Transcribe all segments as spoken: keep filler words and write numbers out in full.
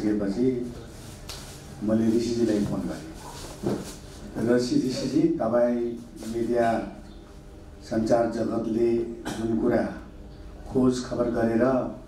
भइसकेपछि मैले ऋषिजीलाई फोन गरेँ। ऋषिजी, तपाईँ मिडिया सञ्चार जगतले जुन कुरा खोज खबर गरेर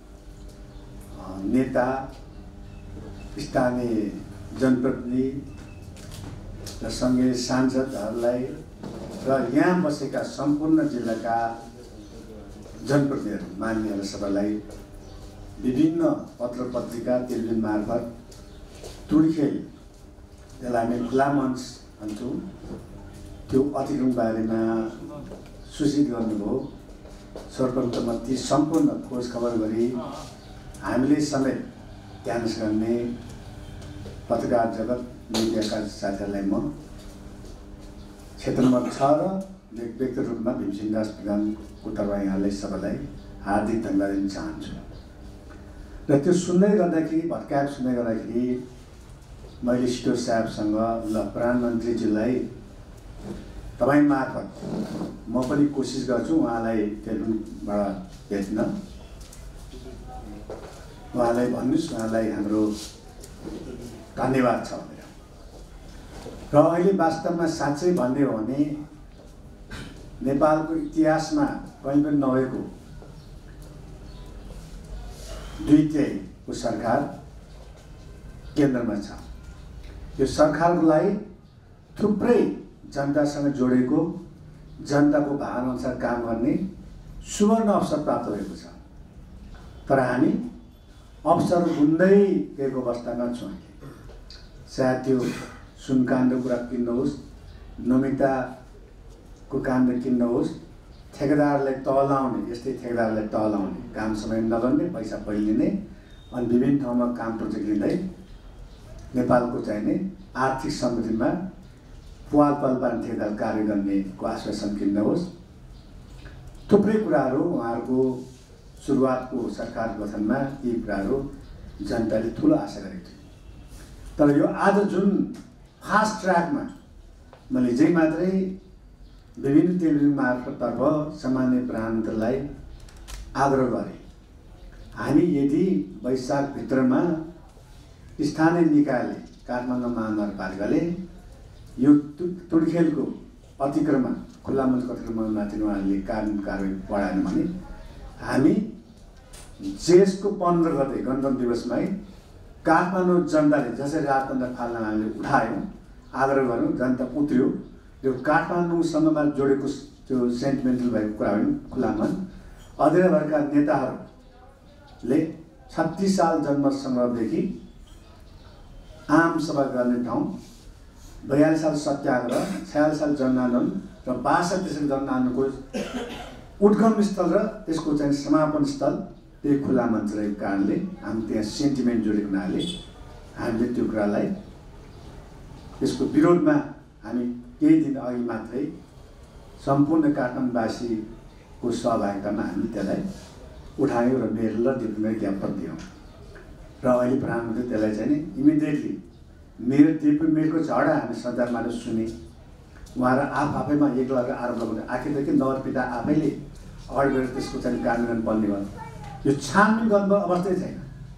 नेता, स्थानीय जनप्रतिनिधि र सङ्घीय सांसदहरूलाई र यहाँ बसेका सम्पूर्ण जिल्लाका जनप्रतिनिधिहरू मान्यहरू सबैलाई विभिन्न पत्र पत्रिका टेलिभिजन मार्फत तुडखेल, त्यसलाई हामी खुला मञ्च भन्छौँ, त्यो अतिक्रमण बारेमा सूचित गर्नुभयो। सर्वप्रथम ती सम्पूर्ण खोज खबर गरी हामीले समेत ध्यान गर्ने पत्रकार जगत मिडियाका साथीहरूलाई म क्षेत्र नम्बर छ र व्यक्तिगत रूपमा भीमसिंह दास प्रधानको तर्फबाट यहाँलाई सबैलाई हार्दिक धन्यवाद दिन चाहन्छु। र त्यो सुन्दै गर्दाखेरि भत्काएको सुन्दै गर्दाखेरि मैले सिटो साहबसँग ल प्रधानमन्त्रीज्यूलाई तपाईँ मार्फत म पनि कोसिस गर्छु उहाँलाई टेलिफोनबाट भेट्न, उहाँलाई भन्नुहोस् उहाँलाई हाम्रो धन्यवाद छ भनेर। र अहिले वास्तवमा साँच्चै भन्ने हो भने नेपालको इतिहासमा कहीँ पनि नभएको दुई तिहाईको सरकार केन्द्रमा छ। यो सरकारको लागि थुप्रै जनतासँग जोडेको, जनताको भावनाअनुसार काम गर्ने सुवर्ण अवसर प्राप्त भएको छ। तर हामी अवसर गुन्दै गएको अवस्थामा छौँ। सायद त्यो सुनकाण्ड कुरा किन्नुहोस्, नमिताको काण्ड किन्नुहोस्, ठेकेदारलाई तहलाउने, यस्तै ठेकेदारलाई तहलाउने, काम समय नगर्ने, पैसा पहिले लिने, अनि विभिन्न ठाउँमा काम प्रोजेक्ट लिँदै नेपालको चाहिने आर्थिक समृद्धिमा पाल पाल पार्ने ठेकेदार कार्य गर्नेको आश्वासन किन्नुहोस्। थुप्रै कुराहरू उहाँहरूको सुरुवातको सरकार गठनमा यी कुराहरू जनताले ठुलो आशा गरेको थियो। तर यो आज जुन फास्ट ट्र्याकमा मैले जै मात्रै विभिन्न टेलिभिजन मार्फततर्फ सामान्य प्रधानमन्त्रीलाई आग्रह गरेँ, हामी यदि वैशाखभित्रमा स्थानीय निकायले काठमाडौँ महानगरपालिकाले यो तुडखेलको अतिक्रमण खुल्ला मञ्चको अतिक्रमणमाथि उहाँहरूले कानुन कारवाही बढाएन भने हामी जेठको पन्ध्र गते गणतन्त्र दिवसमै काठमाडौँ जनताले जसरी राजतन्त्र फाल्न हामीले उठायौँ, आग्रह गऱ्यौँ, जनता उत्रियो। यो काठमाडौँसँगमा जोडेको त्यो सेन्टिमेन्टल भएको कुरा होइन, खुल्ला मञ्च अध्ययनभरका नेताहरूले छत्तिस साल जन्म सङ्ग्रहदेखि आम सभा गर्ने ठाउँ, बयालिस साल सत्याग्रह, छयालिस साल जनआन्दोलन र बासठ त्यसरी जनआन्दोलनको उद्गम स्थल र त्यसको चाहिँ समापन स्थल त्यही खुल्ला मञ्च रहेको कारणले हामी त्यहाँ सेन्टिमेन्ट जोडेको हुनाले हामीले त्यो कुरालाई त्यसको विरोधमा हामी केही दिन अघि मात्रै सम्पूर्ण काठमाडौँवासीको सहभागितामा हामीले त्यसलाई उठायौँ र मेल र डिप्लोमेट ज्ञापन दियौँ। र अहिले प्रधानमन्त्री त्यसलाई चाहिँ नि इमिडिएटली मेरो डिप्लोमेटको झडा हामी सञ्चारबाट सुने। उहाँहरू आफ आफैमा एक लगाएर आरोप लगाउने, आखिरदेखि नगरपिता आफैले अगाडि गएर त्यसको चाहिँ कार्यान्वयन पर्ने भयो। यो छानबिन गर्नु अवस्थै छैन।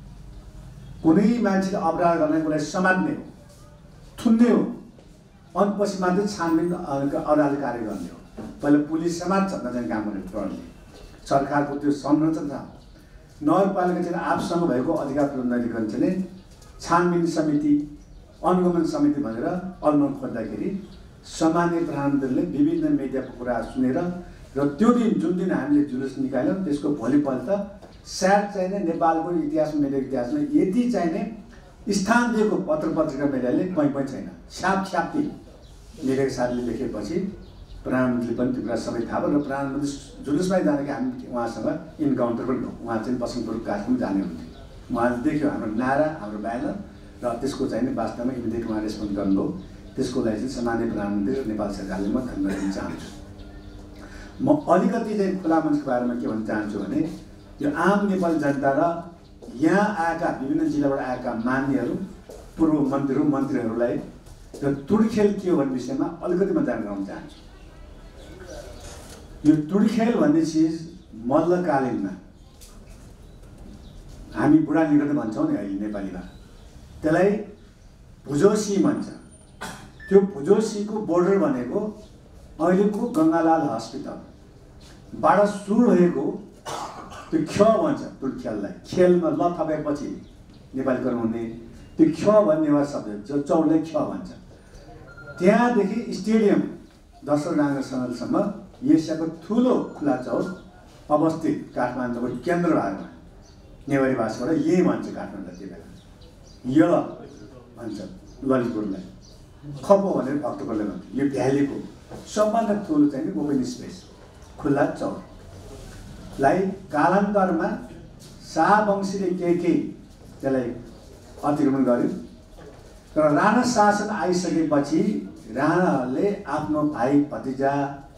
कुनै मान्छेले अपराध गर्ने उसलाई समात्ने हो, थुन्ने हो, अनि पछि मात्रै छानबिन अदालत कार्य गर्ने हो। पहिला पुलिस समाज छ नजाने काम गर्ने प्रहरीले, सरकारको त्यो संरचना छ। नगरपालिका चाहिँ आफूसँग भएको अधिकार प्रबन्धन चाहिँ छानबिन समिति, अनुगमन समिति भनेर अनुगमन खोज्दाखेरि सामान्य प्रधानमन्त्रीले विभिन्न मिडियाको कुरा सुनेर र त्यो दिन जुन दिन हामीले जुलुस निकाल्यौँ त्यसको भोलिपल्ट सायद चाहिने नेपालको इतिहासमा मिडियाको इतिहासमा यति चाहिने स्थान दिएको पत्र पत्रिका मिडियाले कहीँ पनि छैन। छ्याप छ्याप्ती मिडियाको साथीले लेखेपछि प्रधानमन्त्रीले पनि त्यो कुरा सबै थाहा भयो र प्रधानमन्त्री जुलुसमै जाँदाखेरि हामी उहाँसँग इन्काउन्टर पनि भयो। उहाँ चाहिँ पश्चिमपुर काठमाडौँ जाने हुन्थ्यो। उहाँले देख्यो हाम्रो नारा, हाम्रो ब्यानर र त्यसको चाहिँ वास्तवमा इमिडिएट उहाँ रेस्पोन्ड गर्नुभयो। त्यसको लागि चाहिँ सामान्य प्रधानमन्त्री र नेपाल सरकारले म धन्यवाद दिन चाहन्छु। म अलिकति चाहिँ खुला मञ्चको बारेमा के भन्न चाहन्छु भने यो आम नेपाली जनता र यहाँ आएका विभिन्न जिल्लाबाट आएका मान्यहरू, पूर्व मन्त्रीहरू, मन्त्रीहरूलाई र तुडखेल के हो भन्ने विषयमा अलिकति म जानकारी गराउन चाहन्छु। यो तुडखेल भन्ने चिज मल्लकालीनमा हामी बुढा निगत भन्छौँ नि अहिले नेपालीमा, त्यसलाई भुजोसी भन्छ। त्यो भुजोसीको बोर्डर भनेको अहिलेको गङ्गालाल हस्पिटलबाट सुरु भएको त्यो ख भन्छ तुलखेललाई, खेलमा ल थपेपछि नेपालीकरण हुने त्यो ख भन्ने नेवार शब्द जो चौरलाई ख भन्छ। त्यहाँदेखि स्टेडियम दशरथ राङ्गासम्म एसियाको ठुलो खुला चौर अवस्थित काठमाडौँको केन्द्र भागमा नेवारी भाषाबाट यही भन्छ काठमाडौँ त्यो बेला, य भन्छ ललितपुरलाई, खपो भनेर भक्तपुरले भन्छ। यो भ्यालीको सबभन्दा ठुलो चाहिँ नि ओपन स्पेस खुल्ला चौरलाई कालान्तरमा शाहवंशीले केही केही त्यसलाई अतिक्रमण गर्यो। तर राणा शासन आइसकेपछि राणाहरूले आफ्नो भाइ भतिजा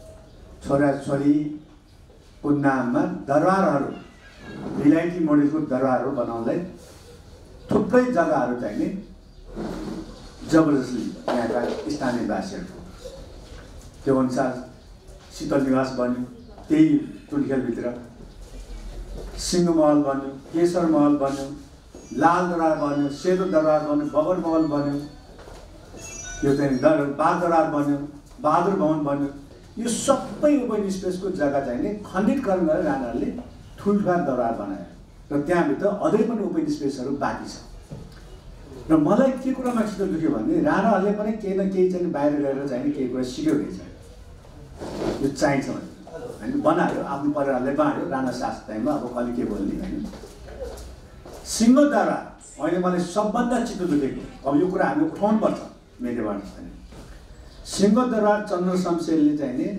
छोराछोरीको नाममा दरबारहरू, बेलायती मोडेलको दरबारहरू बनाउनलाई थुप्रै जग्गाहरू चाहिँ नि जबरजस्ती यहाँका स्थानीय वासीहरूको त्यो अनुसार शीतल निवास बन्यो, त्यही तुलखेलभित्र सिंह महल बन्यो, केशर महल बन्यो, लाल दरबार बन्यो, सेतो दरबार बन्यो, बबर महल बन्यो, यो चाहिँ दर बाघ दरबार बन्यो, बहादुर भवन बन्यो। यो सबै ओपन स्पेसको जग्गा चाहिँ नि खण्डितकरण गरेर राणाहरूले ठुल्ठुला दरबार बनायो र त्यहाँभित्र अझै पनि ओपन स्पेसहरू बाँकी छ। र मलाई के कुरामा छिटो दुख्यो भने राणाहरूले पनि केही न केही चाहिँ बाहिर गएर चाहिँ केही कुरा सिक्यो रहेछ, यो चाहिन्छ भने होइन बनायो, आफ्नो परिवारले बाँड्यो राणा शासन टाइममा। अब कहिले के बोल्ने होइन। सिंहदरबार अहिले मलाई सबभन्दा छिटो दुखेको, अब यो कुरा हामी उठाउनुपर्छ मेरोबाट होइन। सिंहदरबार चन्द्र शमशेरले चाहिँ नि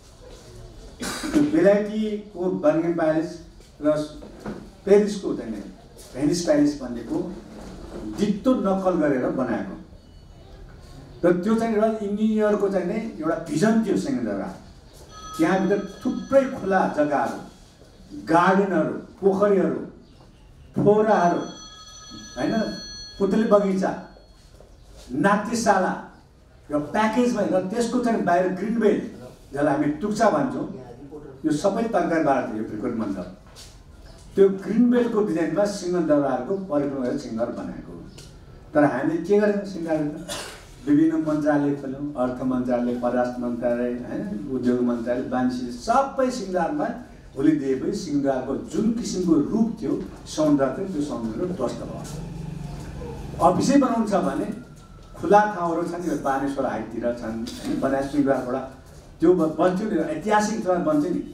बेलायतीको बर्गिङ प्यालेस र पेरिसको चाहिँ नि भेनिस प्यालेस भन्नेको डिट्टो नक्कल गरेर बनाएको र त्यो चाहिँ एउटा इन्जिनियरको चाहिँ नि एउटा भिजन थियो सिंहदरबार। त्यहाँभित्र थुप्रै खुला जग्गाहरू, गार्डनहरू, पोखरीहरू, फोराहरू होइन, पुतली बगैँचा, नाट्यशाला यो प्याकेज भएर त्यसको चाहिँ बाहिर ग्रिन बेल्ट जसलाई हामी टुक्चा भन्छौँ, यो सबै तरकारीबाट थियो यो फ्रिक्वेन्ट मण्डप। त्यो ग्रिन बेल्टको डिजाइनमा सिंहदरबारको परिक्रमा गरेर सिंहदरबार बनाएको। तर हामीले के गरेको सिंहदरबार विभिन्न मन्त्रालय खोल्यौँ, अर्थ मन्त्रालय, परराष्ट्र मन्त्रालय होइन, उद्योग मन्त्रालय, वाणिज्य सबै सिंहदरबारमा होलिदिएपछि सिंहदरबारको जुन किसिमको रूप थियो सौन्दर्य थियो त्यो सौन्दर्य ध्वस्त भयो। अफिसै बनाउनु छ भने खुला ठाउँहरू छन्, यो बानेश्वर हाइटतिर छन् होइन, बनाए सिंहदरबारबाट त्यो बन्थ्यो नि, ऐतिहासिक रूपमा बन्थ्यो नि।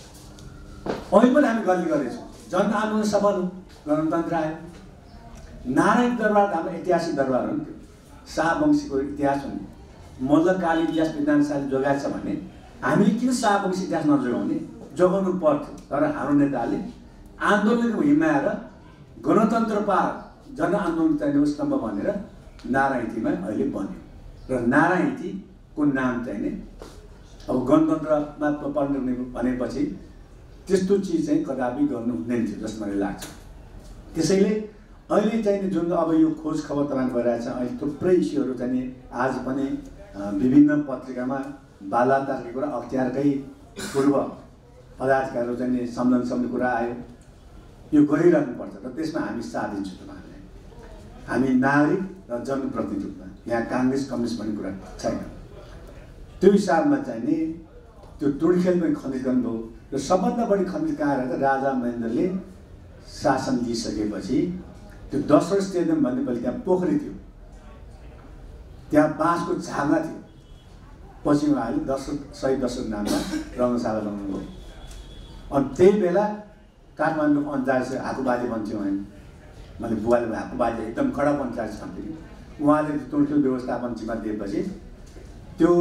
अहिले पनि हामी गल्ती गरेछौँ, जनआन्दोलन सफल गणतन्त्र आयो। नारायण दरबार हाम्रो ऐतिहासिक दरबार हो नि, त्यो शाहवंशीको इतिहास हो नि। मल्लकालीन इतिहास विद्वानशाली जोगाएछ भने हामीले किन शाहवंशी इतिहास नजोगाउने, जोगाउनु पर्थ्यो। तर हाम्रो नेताले आन्दोलनको हिमाएर गणतन्त्र पार जनआन्दोलन चाहिँ स्तम्भ भनेर नारायणीमा अहिले बन्यो र नारायणीको नाम चाहिँ नि अब गणतन्त्रमा पर्ने भनेपछि त्यस्तो चिज चाहिँ कदापि गर्नु हुँदैन थियो जस्तो मलाई लाग्छ। त्यसैले अहिले चाहिँ जुन अब यो खोज खबर तपाईँ भइरहेछ, अहिले थुप्रै इस्युहरू चाहिँ आज पनि विभिन्न पत्रिकामा बालातारकै कुरा, अख्तियारकै पूर्व पदाधिकारीहरू चाहिँ सम्झन सम्झने कुरा आयो, यो गरिरहनुपर्छ र त्यसमा हामी साथ दिन्छौँ तपाईँहरूलाई। हामी नागरिक र जनप्रतिनिधि रूपमा, यहाँ काङ्ग्रेस कम्युनिस्ट भन्ने कुरा छैन। त्यो हिसाबमा चाहिँ नि त्यो तुलखेल पनि खण्डित गर्नुभयो र सबभन्दा बढी खण्डित कहाँ रहेछ, राजा महेन्द्रले शासन लिइसकेपछि त्यो दशरथ स्टेडियम भन्ने पहिले त्यहाँ पोखरी थियो, त्यहाँ बाँसको झाँगा थियो, पछि उहाँले दशरथ शहीद दशरथ नाममा रङ्गशाला बनाउनुभयो। अनि त्यही बेला काठमाडौँ अन्चार्ज हाकुबाजे भन्थ्यो होइन, मैले बुवाले हाकुबाजे एकदम कडा अन्चार्ज भन्थ्यो कि उहाँले तुलखेल व्यवस्थापन जिम्मा दिएपछि त्यो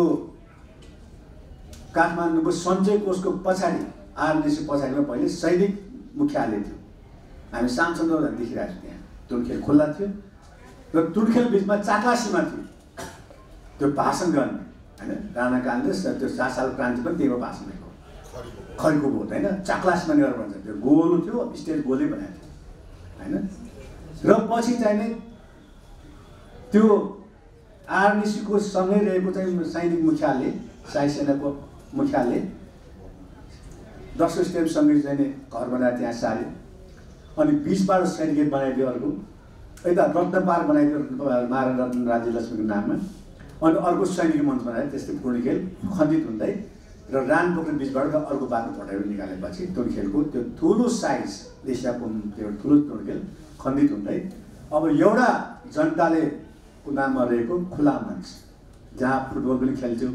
काठमाडौँको सञ्चय कोषको पछाडि आरएनएसी पछाडिमा पहिले सैनिक मुख्यालय थियो। हामी सांसदहरू देखिरहेको थियौँ, त्यहाँ तुलखेल खुल्ला थियो र तुलखेल बिचमा चाकासीमा थियो त्यो भाषण गर्ने होइन। राणा काङ्ग्रेस र त्यो सात साल क्रान्ति पनि त्यही भाषण दिएको, खरीको भोट होइन, चाक्लासमा नेवार भन्छ, त्यो गोलो थियो, स्टेज गोलै बनाएको थियो होइन। र पछि चाहिँ नि त्यो आरएनएसीको सँगै रहेको चाहिँ सैनिक मुख्यालय, शाही सेनाको मुख्यालय दशरथ स्टेडियमसँगै चाहिँ घर बनाएर त्यहाँ सार्यो। अनि बिचबाट सैनिक गेट बनाइदियो अर्को, यता रत्न पार्क बनाइदियो महाराजा रत्न राज्यलक्ष्मीको नाममा। अनि अर्को सैनिक मञ्च बनायो, त्यस्तै टोली खेल खण्डित हुँदै र रानपोखरी बिचबाट अर्को बाटो फटाएर निकालेपछि टोली खेलको त्यो ठुलो साइज एसियाको त्यो ठुलो टोली खेल खण्डित हुँदै अब एउटा जनताले नाममा रहेको खुला मञ्च जहाँ फुटबल पनि खेल्थ्यो।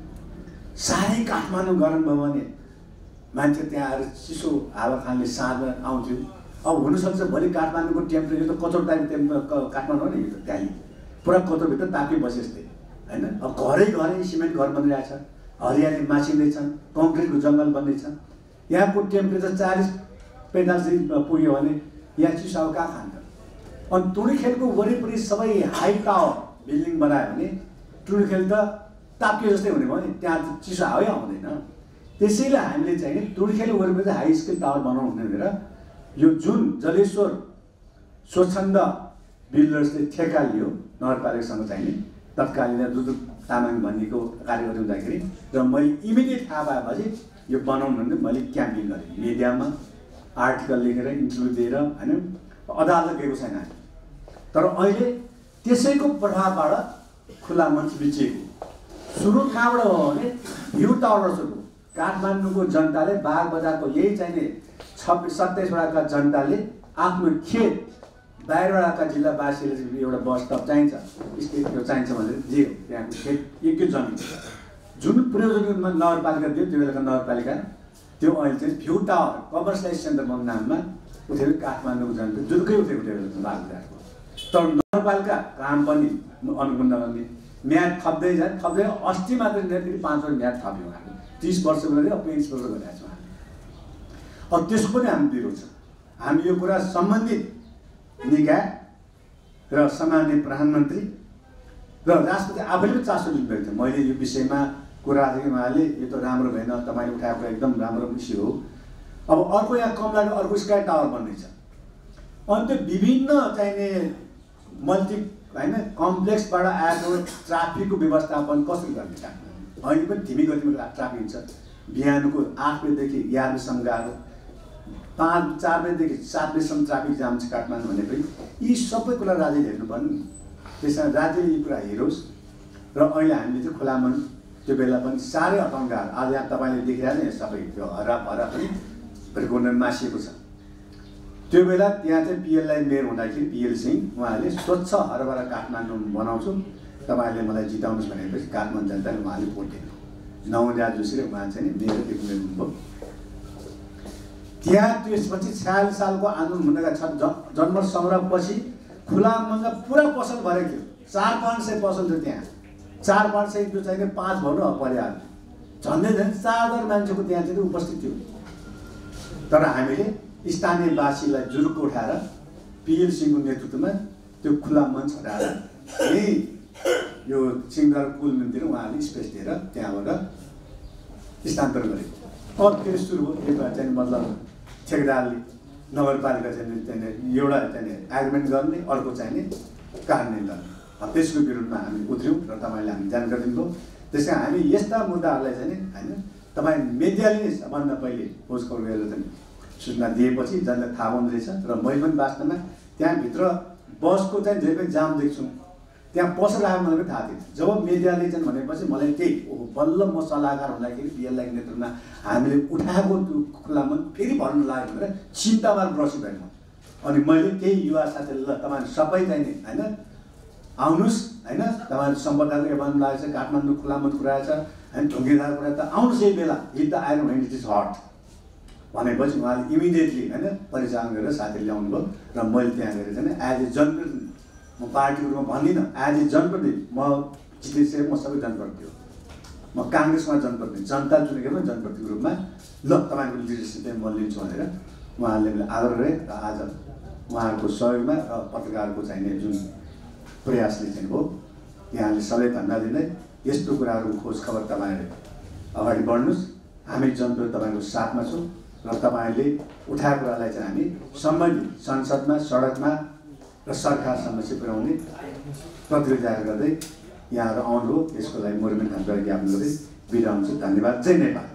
साह्रै काठमाडौँ गरम भयो भने मान्छे त्यहाँ आएर चिसो हावा खाने साँझमा आउँथ्यो। अब हुनसक्छ भोलि काठमाडौँको टेम्परेचर त कत्रो टाइम टेम्परेचर काठमाडौँ नि यो त्यहाँ पुरा कत्रोभित्र तापी बसे जस्तै होइन। अब घरै घरै सिमेन्ट घर बनिरहेछ, हरियाली मासिँदैछन्, कङ्क्रिटको जङ्गल बन्दैछ। यहाँको टेम्परेचर चालिस पैँतालिस डिग्री पुग्यो भने यहाँ चिसो हावा कहाँ खान्छ। अनि टोली खेलको वरिपरि सबै हाई टावर बिल्डिङ बनायो भने टोली खेल त तापियो जस्तै हुने भयो नि, त्यहाँ चिसो हावै आउँदैन। त्यसैले हामीले चाहिँ नि टोली खेल वरिपरि हाई स्केल टावर बनाउनु हुने भनेर यो जुन जलेश्वर स्वच्छन्द बिल्डर्सले ठेका लियो नगरपालिकासँग चाहिँ नि तत्कालीन दुदुक तामाङ भन्नेको कार्यक्रम हुँदाखेरि र मैले इमिडिएट थाहा भएपछि यो बनाउनु भने मैले क्याम्पिङ गरेँ, मिडियामा आर्टिकल लेखेर इन्टरभ्यू दिएर होइन। अदालत गएको छैन तर अहिले त्यसैको प्रभावबाट खुला मञ्च बिचिएको। सुरु कहाँबाट हो भने भ्यू टावर सुरु काठमाडौँको जनताले बाग बजारको यही चाहिने छब्बिस सत्ताइसवटाका जनताले आफ्नो खेत बाहिरवटाका जिल्लावासीले एउटा बस स्टप चाहिन्छ स्टेट त्यो चाहिन्छ भनेर दियो। त्यहाँको खेत एक एक जमिन जुन प्रयोजनमा नगरपालिका दियो त्यो बेलाको नगरपालिका त्यो अहिले चाहिँ भ्यू टावर कमर्सियलाइज सेन्टर भन्ने नाममा उठेर काठमाडौँको जनता जुरुकै उठेको त्यो बेलाको बाग बजारको। तर नगरपालिका काम पनि अनुबन्ध गर्ने म्याद थप्दै जाने थप्दै अस्ति मात्र फेरि पाँचवटा म्याद थप्यौँ हामी तिस वर्षको लागि अब पैँतिस वर्ष गरिरहेको छौँ हामी। अब त्यसको पनि हामी विरोध छ। हामी यो कुरा सम्बन्धित निकाय र सामान्य प्रधानमन्त्री र राष्ट्रपति आफैले पनि चासो लिनुभएको थियो। मैले यो विषयमा कुरा राखेको उहाँले यो त राम्रो भएन, तपाईँले उठाएको एकदम राम्रो विषय हो। अब अर्को यहाँ कमलाले अर्को स्काई टावर बन्दैछ। अनि त्यो विभिन्न चाहिने मल्टी होइन कम्प्लेक्सबाट आएको ट्राफिकको व्यवस्थापन कसरी गर्ने काम अहिले पनि धिमी गतिमा ट्राफिक छ। बिहानको आठ बजीदेखि एघार बजीसम्म गएको, पाँच चार बजीदेखि सात बजीसम्म ट्राफिक जाम छ काठमाडौँ भनेपछि यी सबै कुरा राज्यले हेर्नुपर्ने। त्यसमा राज्यले यी कुरा हेरोस् र अहिले हामीले चाहिँ खुला मञ्च त्यो बेला पनि साह्रै हटाउनु गाह्रो। आज यहाँ तपाईँले देखिरहेको नि सबै त्यो हरा भरा पनि भरिकोन मासिएको छ। त्यो बेला त्यहाँ चाहिँ पिएललाई मेयर हुँदाखेरि पिएल सिंह उहाँले स्वच्छ हरभरा काठमाडौँ बनाउँछु तपाईँले मलाई जिताउनुहोस् भनेपछि काठमाडौँ जनताले उहाँले भोट दिनु नौजा जोशीले उहाँ चाहिँ मेयर मेयर हुनुभयो। त्यहाँ त्यसपछि छयालिस सालको आन्दोलन हुँदाका छ जनमत सङ्ग्रहपछि खुला मञ्चमा पुरा पसल भरेको थियो। चार पाँच सय पसल थियो त्यहाँ। चार पाँच सय जो चाहिने पाँच भनौँ अब परिहाल्यो झन्डै झन् चार हजार मान्छेको त्यहाँ चाहिँ उपस्थित थियो। तर हामीले स्थानीयवासीलाई जुरुक उठाएर पिएल सिंहको नेतृत्वमा त्यो खुला मञ्च हटाएर यही यो सिंहदरबार पुल मन्दिर उहाँले स्पेस दिएर त्यहाँबाट स्थानान्तरण गरेको। अब त्यो सुरु हो यो चाहिँ मतलब ठेकेदारले नगरपालिका चाहिँ त्यहाँनिर एउटा त्यहाँनिर एग्रिमेन्ट गर्ने अर्को चाहिने कार्यान्वयन गर्ने। अब त्यसको विरुद्धमा हामी उत्र्यौँ र तपाईँले हामी जानकारी दिनुभयो। त्यस कारण हामी यस्ता मुद्दाहरूलाई चाहिँ होइन तपाईँ मिडियाले नै सबभन्दा पहिले खोजखबर गरेर चाहिँ सूचना दिएपछि जनलाई थाहा हुँदो रहेछ। र मैले पनि वास्तवमा त्यहाँभित्र बसको चाहिँ जे पनि जाम देख्छु त्यहाँ पसल आयो मलाई पनि थाहा थिएन। जब मिडियाले चाहिँ भनेपछि मलाई त्यही ओहो बल्ल म सल्लाहकार हुँदाखेरि पिएललाई नेतृत्वमा हामीले उठाएको त्यो खुला मन फेरि भर्न लाग्यो भनेर चिन्तामा ग्रसित भएँ म। अनि मैले त्यही युवा साथीहरूले ल तपाईँहरू सबै चाहिँ नि होइन आउनुहोस् होइन तपाईँहरू सम्पदाको एभन लागेको छ काठमाडौँ खुला मञ्च पुऱ्याएछ होइन ढुङ्गेदार पुऱ्याए त आउनुहोस् यही बेला hit the iron when it is hot भनेपछि उहाँले इमिडिएटली होइन परिचालन गरेर साथीहरूले ल्याउनुभयो र मैले त्यहाँ गएर चाहिँ एज ए जनप्रतिनिधि म पार्टीको रूपमा भन्दिनँ एज ए जनप्रतिनिधि म जितेपछि म सबै जनप्रतिनिधि हो। म काङ्ग्रेसमा जनप्रतिनिधि जनता चुनेको पनि जनप्रतिनिधिको रूपमा ल तपाईँको लिडरसिप म लिन्छु भनेर उहाँहरूले मैले आग्रह गरेँ र आज उहाँहरूको सहयोगमा र पत्रकारको चाहिने जुन प्रयासले चाहिँ हो यहाँले सबै भन्दा दिँदै यस्तो कुराहरूको खोज खबर तपाईँहरूले अगाडि बढ्नुहोस्। हामी जनता तपाईँको साथमा छौँ र तपाईँहरूले उठाएको कुरालाई चाहिँ हामी सम्बन्धित संसदमा सडकमा र सरकारसम्म चाहिँ पुर्याउने प्रतियोगिता गर्दै यहाँहरू आउनुभयो। यसको लागि म पनि ज्ञापन गर्दै बिदा हुन्छु। धन्यवाद। जय नेपाल।